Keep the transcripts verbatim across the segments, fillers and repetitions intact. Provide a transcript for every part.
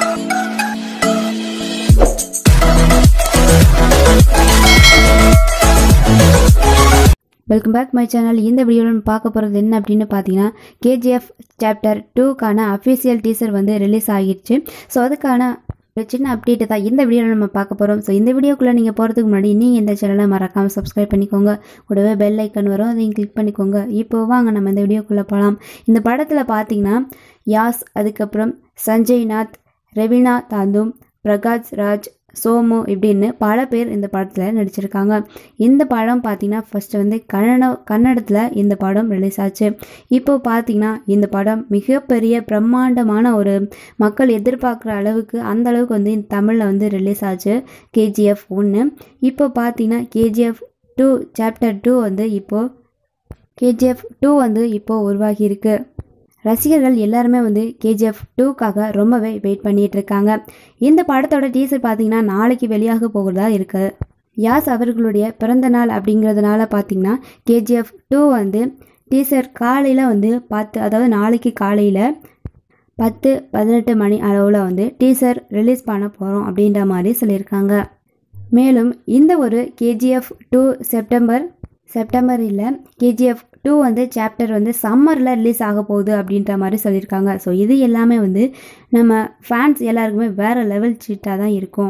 Welcome back my channel. இந்த வீடியோவில் பார்க்க போகிறது என்ன அப்படின்னு பார்த்தீங்கன்னா, கேஜிஎஃப் சாப்டர் டூக்கான அஃபிஷியல் டீசர் வந்து ரிலீஸ் ஆகிடுச்சு. ஸோ அதுக்கான ஒரு சின்ன அப்டேட்டு தான் இந்த வீடியோவில் நம்ம பார்க்க போகிறோம். ஸோ இந்த வீடியோக்குள்ளே நீங்கள் போகிறதுக்கு முன்னாடி நீங்கள் இந்த சேனலை மறக்காமல் சப்ஸ்கிரைப் பண்ணிக்கோங்க. கூடவே பெல் ஐக்கன் வரும், அதையும் கிளிக் பண்ணிக்கோங்க. இப்போ வாங்க நம்ம இந்த வீடியோக்குள்ளே போகலாம். இந்த படத்தில் பார்த்தீங்கன்னா யாஸ், அதுக்கப்புறம் சஞ்சய் நாத், ரெவினா தாந்தும், பிரகாஷ் ராஜ், சோமு இப்படின்னு பல பேர் இந்த படத்தில் நடிச்சிருக்காங்க. இந்த படம் பார்த்தீங்கன்னா ஃபஸ்ட்டு வந்து கன்னட கன்னடத்தில் இந்த படம் ரிலீஸ் ஆச்சு. இப்போ பார்த்தீங்கன்னா இந்த படம் மிகப்பெரிய பிரம்மாண்டமான ஒரு மக்கள் எதிர்பார்க்குற அளவுக்கு அந்த அளவுக்கு வந்து இந்த தமிழில் வந்து ரிலீஸ் ஆச்சு கேஜிஎஃப் ஒன்று. இப்போ பார்த்தீங்கன்னா கேஜிஎஃப் டூ சாப்டர் டூ வந்து இப்போது கேஜிஎஃப் டூ வந்து இப்போது உருவாகி இருக்கு. ரசிகர்கள் எல்லாருமே வந்து கேஜிஎஃப் டூக்காக ரொம்பவே வெயிட் பண்ணிட்டு இருக்காங்க. இந்த படத்தோட டீசர் பார்த்தீங்கன்னா நாளைக்கு வெளியாக போகிறதா இருக்கு. யாஸ் அவர்களுடைய பிறந்த நாள் அப்படிங்கிறதுனால பார்த்தீங்கன்னா கேஜிஎஃப் டூ வந்து டீசர் காலையில் வந்து பார்த்து, அதாவது நாளைக்கு காலையில் பத்து பதினெட்டு மணி அளவில் வந்து டீசர் ரிலீஸ் பண்ண போகிறோம் அப்படின்ற மாதிரி சொல்லியிருக்காங்க. மேலும் இந்த ஒரு கேஜிஎஃப் டூ செப்டம்பர் செப்டம்பர் இல்லை கேஜிஎஃப் டூ வந்து சாப்டர் வந்து சம்மரில் ரிலீஸ் ஆக போகுது அப்படின்ற மாதிரி சொல்லியிருக்காங்க. ஸோ இது எல்லாமே வந்து நம்ம ஃபேன்ஸ் எல்லாருக்குமே வேறு லெவல் சீட்டாக தான் இருக்கும்.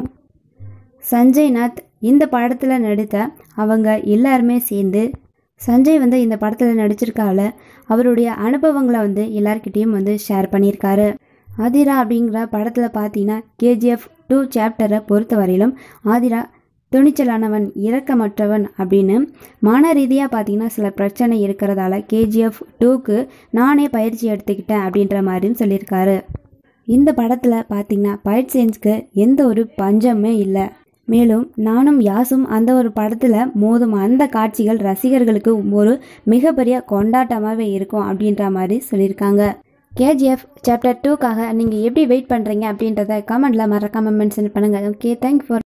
சஞ்சய் நாத் இந்த படத்தில் நடித்த அவங்க எல்லாருமே சேர்ந்து சஞ்சய் வந்து இந்த படத்தில் நடிச்சிருக்கால அவருடைய அனுபவங்களை வந்து எல்லார்கிட்டேயும் வந்து ஷேர் பண்ணியிருக்காரு. ஆதிரா அப்படிங்கிற படத்தில் பார்த்தீங்கன்னா கேஜிஎஃப் டூ சாப்டரை பொறுத்த வரையிலும் ஆதிரா துணிச்சலானவன், இரக்கமற்றவன் அப்படின்னு மன ரீதியாக பார்த்தீங்கன்னா சில பிரச்சனை இருக்கிறதால கேஜிஎஃப் டூக்கு நானே பயிற்சி எடுத்துக்கிட்டேன் அப்படின்ற மாதிரியும் சொல்லியிருக்காரு. இந்த படத்தில் பார்த்தீங்கன்னா ஃபைட் சீன்ஸ்க்கு எந்த ஒரு பஞ்சமே இல்லை. மேலும் நானும் யாசும் அந்த ஒரு படத்தில் மோதும் அந்த காட்சிகள் ரசிகர்களுக்கு ஒரு மிகப்பெரிய கொண்டாட்டமாகவே இருக்கும் அப்படின்ற மாதிரி சொல்லியிருக்காங்க. கேஜிஎஃப் சாப்டர் டூக்காக நீங்கள் எப்படி வெயிட் பண்ணுறீங்க அப்படின்றத கமெண்ட்டில் மறக்காமல் மென்ஷன் பண்ணுங்கள். Okay, thank you for